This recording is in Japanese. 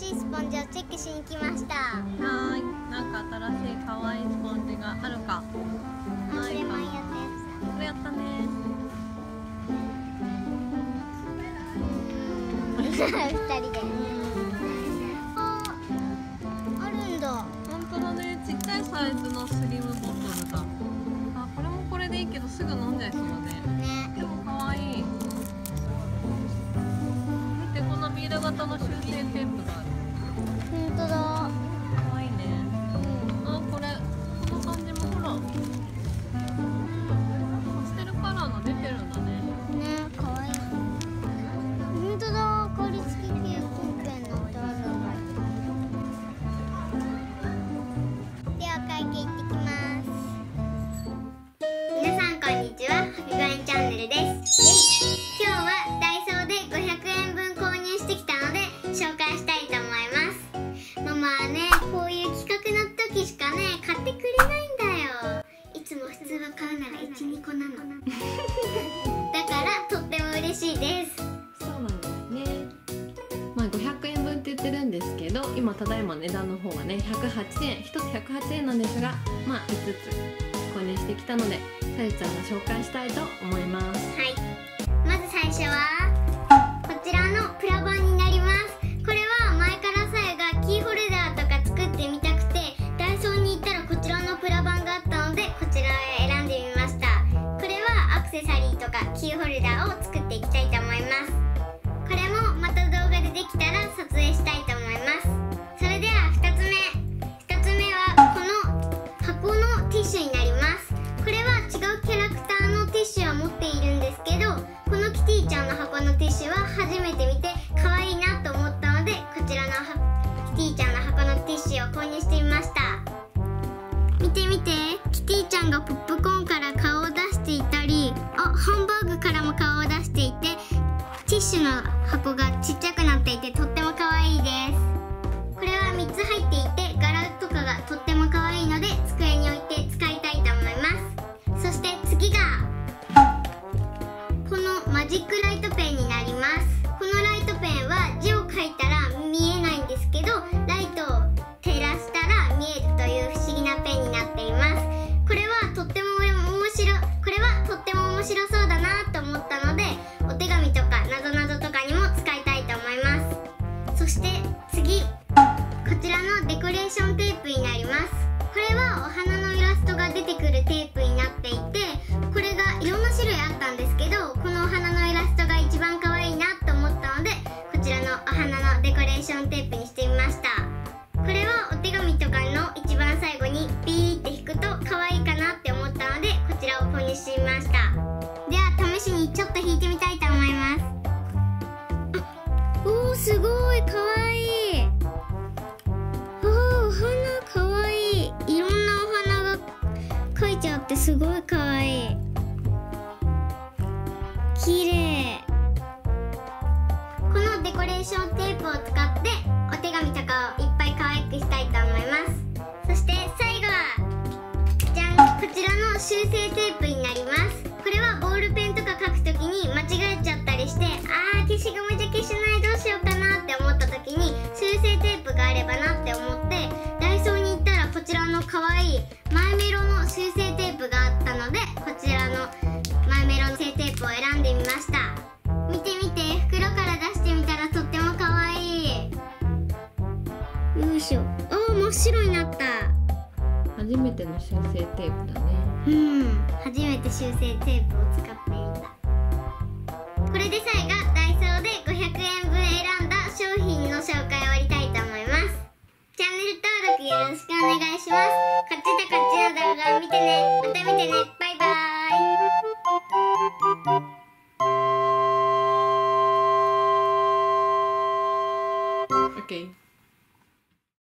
しいスポンジをチェックしに来ました。 はーい、なんか新しい可愛いスポンジがあるか。 それ前やったやつだ。 これやったね。 二人で。あるんだ。 本当だね、ちっちゃいサイズのスリムボトルだ。あ、これもこれでいいけどすぐ飲んじゃいそうだね。 ね。 でも可愛い。見て、このビール型の修正テープがある。 本当だ。 可愛いね。あ、これこの感じもほら、パステルカラーの出てるんだね。 ね、可愛い。本当だ。香り付き系コッペンの音が。では会計行ってきます。皆さんこんにちは。ハピガエンチャンネルです。今日はダイソーで500円分購入してきたので紹介したいと思います。ママはね、こういう企画の時しかね買ってくれないんだよ。いつも普通は買うなら 1,2 個なのだからとっても嬉しいです。 そうなんですね。まあ500円分って言ってるんですけど、今ただいま値段の方がね108円、1つ108円なんですが、まあ5つ購入してきたので、さゆちゃんが紹介したいと思います。 はい、まず最初はこちらのプラ板になります。これは前からさゆがキーホルダーとか作ってみたくて、ダイソーに行ったらこちらのプラ板があったのでこちらを選んでみました。これはアクセサリーとかキーホルダーを作っていきたいと思います。これもまた動画でできたら撮影したいと思います。それでは2つ目はこの箱のティッシュになります。これは違うキャラクターのティッシュは持っているんですけど、このキティちゃんの箱のティッシュは初めて見て可愛いなと思ったので、こちらのキティちゃんの箱のティッシュを購入してみました。見て見て、キティちゃんがポップコーンから顔を出していたり、ハンバーグからも顔を出していて、ティッシュの箱がちっちゃくなっていてとっても可愛いです。これは3つ入っていて、柄とかがとっても可愛いので机に置いて使いたいと思います。そして次がこのマジックライトペンになります。このライトペンは字を書いたら見えないんですけど、ライトを照らしたら見えるという不思議なペンになっています。これはとっても面白そうだなと思ったので、お手紙とかなぞなぞとかにも使いたいと思います。そして次、こちらのデコレーションテープになります。これはお花のイラストが出てくるテープになっていて、これがいろんな種類あったんですけど、このお花のイラストが一番可愛いなと思ったので、こちらのお花のデコレーションテープにしてみました。これはお手紙とかの一番最後にピーって引くと可愛いかなって思ったので、こちらを購入してみました。では試しにちょっと引いてみたいと思います。おー、すごい可愛い。お花かわいい。いろんなお花が描いてあってすごいかわいい。きれい。このデコレーションテープを使ってお手紙とかをいっぱい可愛くしたいと思います。そして最後はじゃん、こちらの修正テープになります。これはボールペンとか書くときに間違えちゃったりして、消しゴムじゃ消せない、どうしようかなって思ったときに修正テープがあればなって思って、ダイソーに行ったらこちらの可愛いマイメロの修正テープがあったので、こちらのマイメロの修正テープを選んでみました。見て見て、袋から出してみたらとっても可愛い。よいしょ。真っ白になった。 初めての修正テープだね。 初めて修正テープを使ってみた。これでさゆが